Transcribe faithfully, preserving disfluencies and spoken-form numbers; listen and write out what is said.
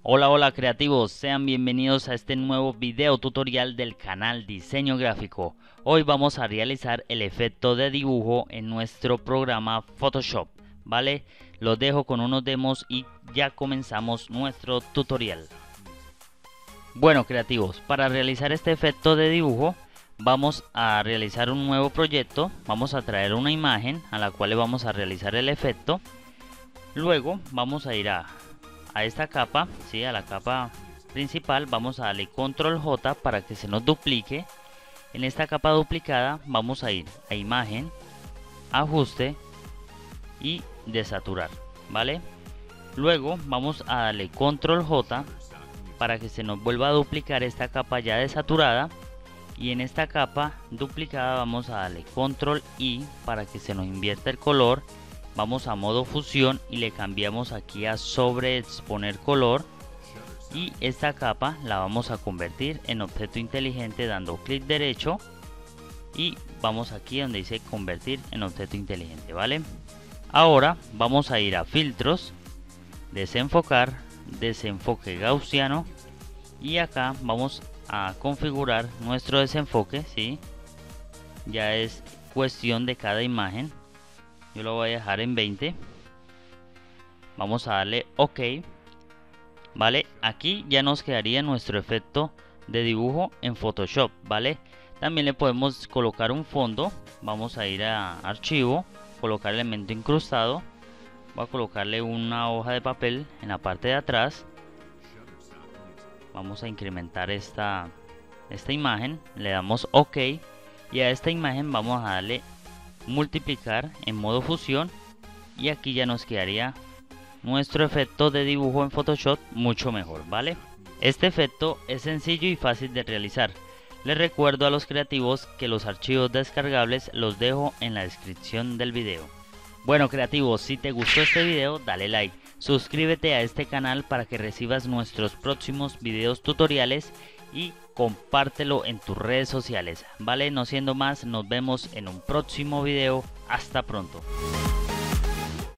Hola hola creativos, sean bienvenidos a este nuevo video tutorial del canal Diseño Gráfico. Hoy vamos a realizar el efecto de dibujo en nuestro programa Photoshop, ¿vale? Los dejo con unos demos y ya comenzamos nuestro tutorial. Bueno creativos, para realizar este efecto de dibujo vamos a realizar un nuevo proyecto. Vamos a traer una imagen a la cual le vamos a realizar el efecto. Luego vamos a ir a a esta capa, ¿sí? A la capa principal, vamos a darle control J para que se nos duplique. En esta capa duplicada vamos a ir a imagen, ajuste y desaturar, ¿vale? Luego vamos a darle control J para que se nos vuelva a duplicar esta capa ya desaturada, y en esta capa duplicada vamos a darle control I para que se nos invierta el color. Vamos a modo fusión y le cambiamos aquí a sobreexponer color, y esta capa la vamos a convertir en objeto inteligente dando clic derecho y vamos aquí donde dice convertir en objeto inteligente, ¿vale? Ahora vamos a ir a filtros, desenfocar, desenfoque gaussiano, y acá vamos a configurar nuestro desenfoque, ¿sí? Ya es cuestión de cada imagen. Yo lo voy a dejar en veinte. Vamos a darle OK. Vale, aquí ya nos quedaría nuestro efecto de dibujo en Photoshop, ¿vale? También le podemos colocar un fondo. Vamos a ir a archivo, colocar elemento incrustado. Voy a colocarle una hoja de papel en la parte de atrás. Vamos a incrementar esta, esta imagen. Le damos OK. Y a esta imagen vamos a darle multiplicar en modo fusión, y aquí ya nos quedaría nuestro efecto de dibujo en Photoshop mucho mejor, ¿vale? Este efecto es sencillo y fácil de realizar. Les recuerdo a los creativos que los archivos descargables los dejo en la descripción del video. Bueno creativos, si te gustó este video dale like, suscríbete a este canal para que recibas nuestros próximos videos tutoriales y compártelo en tus redes sociales, vale. No siendo más, nos vemos en un próximo video. Hasta pronto.